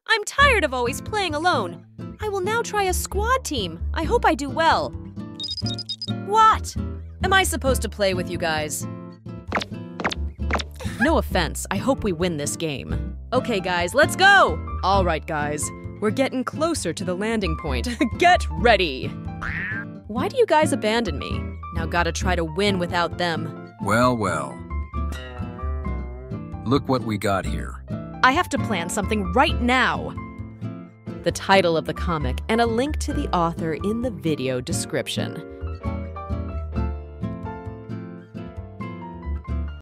I'm tired of always playing alone. I will now try a squad team. I hope I do well. What? Am I supposed to play with you guys? No offense, I hope we win this game. Okay guys, let's go! All right guys, we're getting closer to the landing point. Get ready! Why do you guys abandon me? Now gotta try to win without them. Well, well. Look what we got here. I have to plan something right now. The title of the comic and a link to the author in the video description.